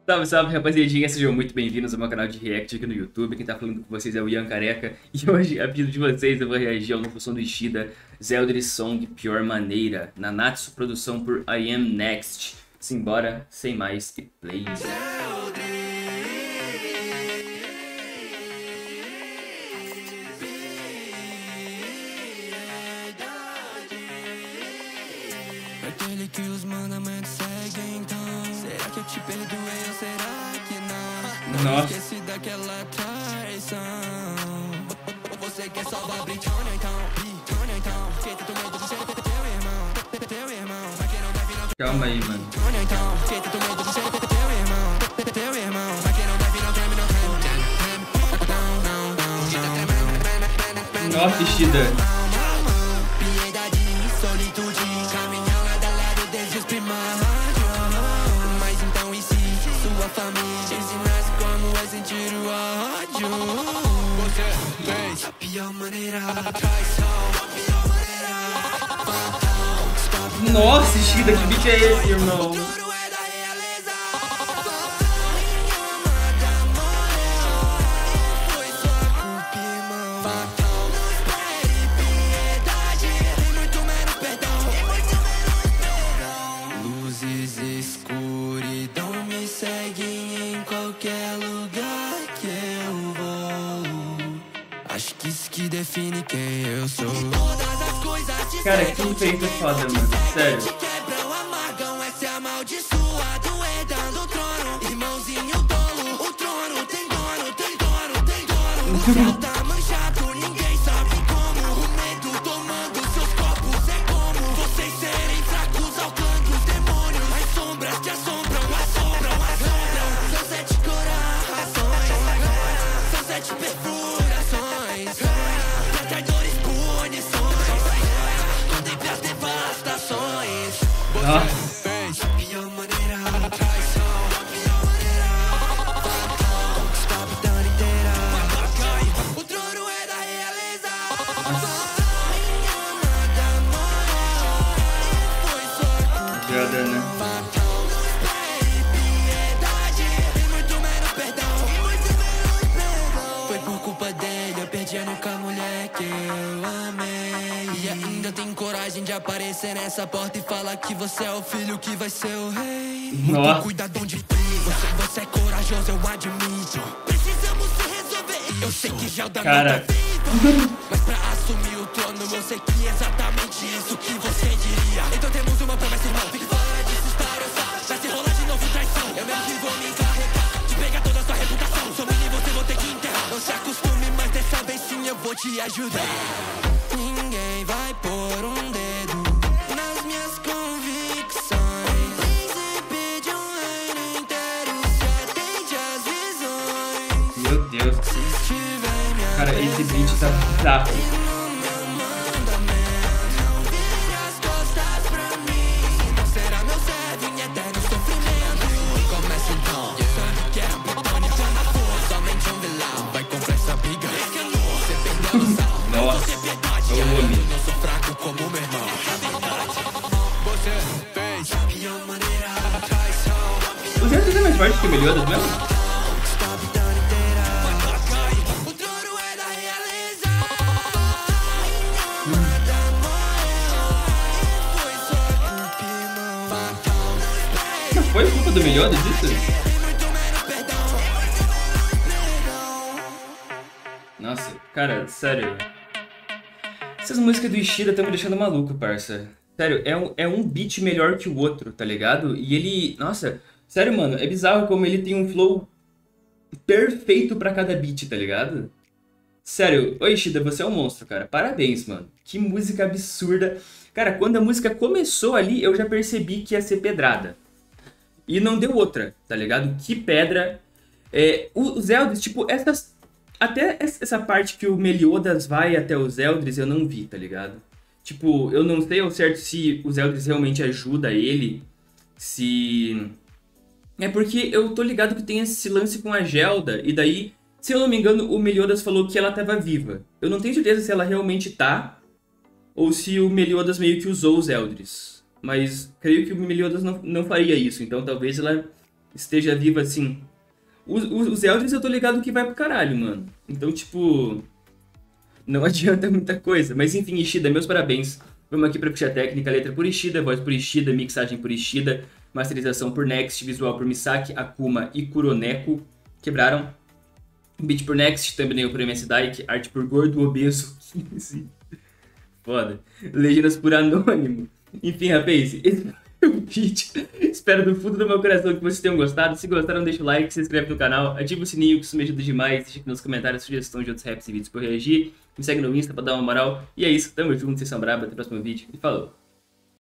Salve, salve, rapaziadinha, sejam muito bem-vindos ao meu canal de React aqui no YouTube. Quem tá falando com vocês é o Ian Careca. E hoje, a pedido de vocês, eu vou reagir ao novo som do Ishida, Zeldris Song Pior Maneira, na Natsu, produção por I Am Next. Simbora, sem mais e play. Aquele que os mandamentos seguem, então será que eu te perdoei ou será que não? Não esqueci daquela traição. Você quer salvar Britânia, então feita do medo de ser teu irmão. Mas quem não deve não... Calma aí, mano. Então feita do medo de ser teu irmão. Mas quem não deve não treme, não. Nossa, Ishida. Piedade, solitude, caminhão lado a lado desde os primórdios. Mas então e se sua família te ensinasse como é sentir o ódio? Você fez a pior maneira, traição, a pior maneira, fatal. Nossa, Ishida, que beat é esse, irmão? Escuridão me segue em qualquer lugar que eu vou. Acho que isso que define quem eu sou. Todas as coisas Cara, que feito foda, mano. Sério. quebram, amargam, essa é amaldiçoado, herdando o trono. Irmãozinho tolo, o trono tem dono, tem dono, tem dono. O céu tá manchado, ninguém sabe como. O medo tomando seus corpos é como vocês serem fracos ao clã dos demônios. As sombras te assombram, assombram. São 7 corações, são 7 perfurações. Traidores, punições, contemple as devastações. Nossa. A pior maneira, traição, a pior maneira, fatal. Conquista a vida inteira, o trono é da realeza. Minha amada morreu, foi só Piada, né? fatal. Não espere piedade, e muito menos perdão, e muito menos perdão. Foi por culpa dele, eu perdi a única mulher que eu amei. E ainda tem coragem de aparecer nessa porta e falar que você é o filho que vai ser o rei. Nossa. Muito cuidado onde pisa, você é corajoso, eu admito. Precisamos se resolver, eu sei que já o da Cara. mas pra assumir o trono, eu sei que é exatamente isso que você diria. Então temos uma promessa, irmão, fique fora disso, está orçado. Vai se rolar de novo traição, eu mesmo que vou me encarregar de pegar toda a sua reputação. Sou menino, você vou ter que enterrar. Não se acostume, mas dessa vez sim eu vou te ajudar. Ninguém vai pôr um dedo nas minhas convicções. Príncipe de um reino inteiro, se atente às visões. Meu Deus. Se estiver em minha Cara, esse beat tá bizarro. no meu mandamento, não vire as costas pra mim. Não será meu servo em eterno sofrimento. Começa então, sabe que é a Britânia tá na força. Somente um vilão vai comprar essa briga. Você perdeu a noção, não vou ter piedade. Ô, homem. Eu não sou fraco como meu irmão. Você fez a pior maneira, traição. O Zeldris é mais forte que o Meliodas mesmo? Conquista a vida inteira, o trono é da realeza. Minha amada morreu, foi só culpa, irmão. Fatal, não espere, Mas foi culpa do Meliodas isso? e muito menos perdão, Nossa, cara, sério. Essas músicas do Ishida estão me deixando maluco, parça. Sério, é um beat melhor que o outro, tá ligado? E ele... Nossa, sério, mano, é bizarro como ele tem um flow perfeito pra cada beat, tá ligado? Sério, ô Ishida, você é um monstro, cara. Parabéns, mano. Que música absurda. Cara, quando a música começou ali, eu já percebi que ia ser pedrada. E não deu outra, tá ligado? Que pedra. O Zeldris, tipo, até essa parte que o Meliodas vai até o Zeldris, eu não vi, tá ligado? Tipo, eu não sei ao certo se o Zeldris realmente ajuda ele, se... É porque eu tô ligado que tem esse lance com a Gelda, e daí, se eu não me engano, o Meliodas falou que ela tava viva. Eu não tenho certeza se ela realmente tá, ou se o Meliodas meio que usou os Zeldris. Mas creio que o Meliodas não faria isso, então talvez ela esteja viva assim. Os Eldris eu tô ligado que vai pro caralho, mano. Então, tipo, não adianta muita coisa. Mas enfim, Ishida, meus parabéns. Vamos aqui pra ficha técnica, letra por Ishida, voz por Ishida, mixagem por Ishida, masterização por Next, visual por Misaki, Akuma e Kuroneko. Quebraram. Beat por Next, thumbnail por MS Dyke, arte por Gordo Obeso 15. Foda. Legendas por Anônimo. Enfim, rapaz, esse foi o vídeo. Espero do fundo do meu coração que vocês tenham gostado. Se gostaram, deixa o like, se inscreve no canal, ativa o sininho que isso me ajuda demais. Deixa aqui nos comentários sugestões de outros raps e vídeos pra eu reagir. Me segue no Insta pra dar uma moral. E é isso, tamo junto, vocês são brabos, até o próximo vídeo e falou!